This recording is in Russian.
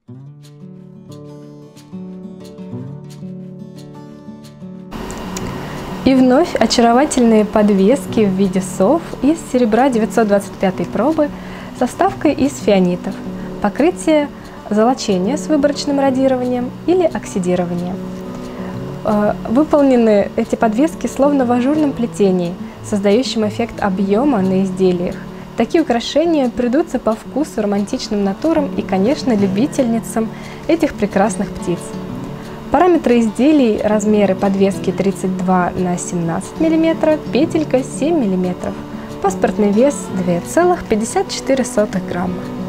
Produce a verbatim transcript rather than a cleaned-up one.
И вновь очаровательные подвески в виде сов из серебра девятьсот двадцать пятой пробы со вставкой из фианитов. Покрытие золочения с выборочным радированием или оксидированием. Выполнены эти подвески словно в ажурном плетении, создающем эффект объема на изделиях. Такие украшения придутся по вкусу романтичным натурам и, конечно, любительницам этих прекрасных птиц. Параметры изделий: размеры подвески тридцать два на семнадцать миллиметров, петелька семь миллиметров, паспортный вес две целых пятьдесят четыре сотых грамма.